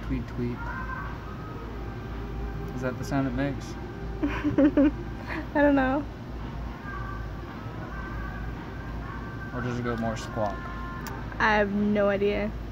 Tweet, tweet. Is that the sound it makes? I don't know. Or does it go more squawk? I have no idea.